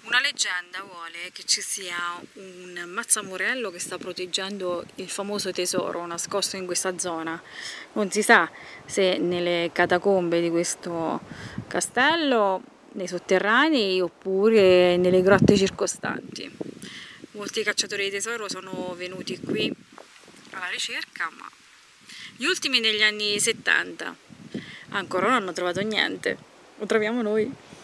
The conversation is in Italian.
Una leggenda vuole che ci sia un mazzamorello che sta proteggendo il famoso tesoro nascosto in questa zona. Non si sa se nelle catacombe di questo castello, nei sotterranei oppure nelle grotte circostanti. Molti cacciatori di tesoro sono venuti qui alla ricerca, ma gli ultimi negli anni 70 ancora non hanno trovato niente. Lo troviamo noi.